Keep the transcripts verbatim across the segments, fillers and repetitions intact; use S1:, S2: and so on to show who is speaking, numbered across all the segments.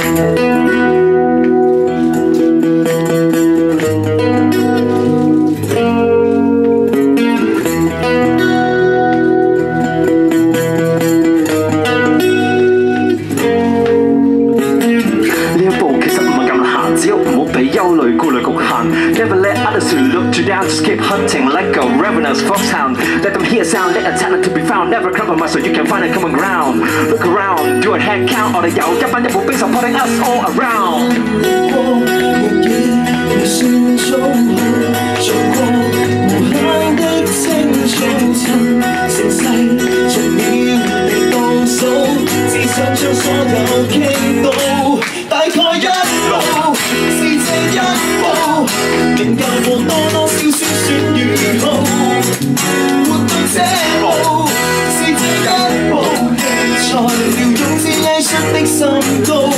S1: Never let others who look you down, just keep hunting like a ravenous foxhound. Let them hear sound, let a talent to be found. Never compromise so you can find a common ground. Look around, do a head count. 我哋有一班一步兵 supporting us all around. 仍舊過多多少少選與好，活到這步是這一步，奇才了勇志藝術的深度。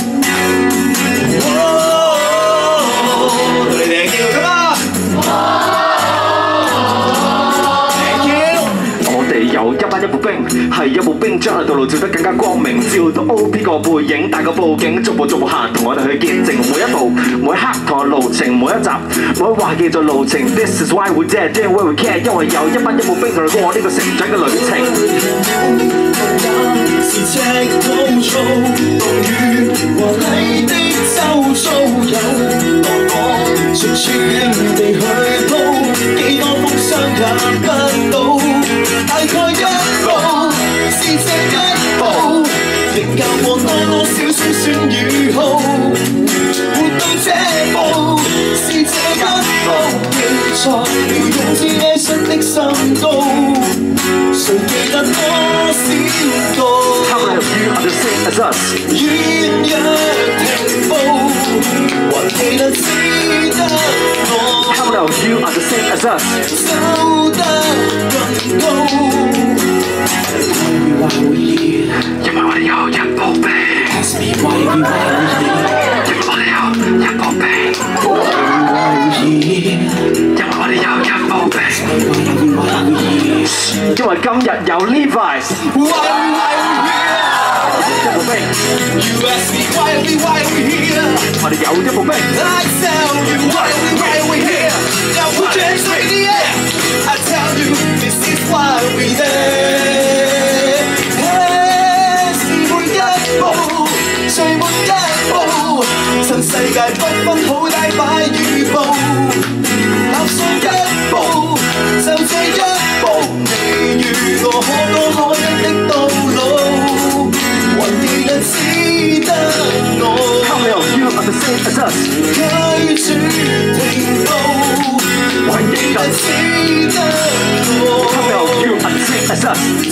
S1: 你哋叫㗎嘛？我哋有一班一步兵，係一步兵將道路照得更加光明，照到 O P 個背影，帶個佈景，逐步逐步行，同我哋去見證每一步、每一刻同我路程，每一集，每一話記在路程。This is why we dare, doing what we can， 因為有一班一步兵同你過我呢個成長嘅旅程。是赤土操，暴雨和泥的周遭有，當我隨處地去鋪，幾多風霜也不到，大概一步是這一步，仍教過多多少少選與好，活到這步是這一步，奇才了勇志藝術的深度，誰記得多少個？How many of you are the same as us？ 軟弱停步，還記得只得我。How many of you are the same as us？ 走得更高。因為我哋有一步兵。因為我哋有一步兵。因為我哋有一步兵。因為今日有 LEVIS。一步兵。You ask me why are we why are we here？ 我哋有一步兵。I tell you why are we why are we here？ Now put your hands up in the air。I tell you this is why we there。是每一步，最每一步，趁世界不分好歹擺與暴，踏上一步，就這一步，你與我可歌可泣的道路。記得只得我 How many of you are the same as us？ 拒絕停步，還記得只得我 How many of you are the same as us？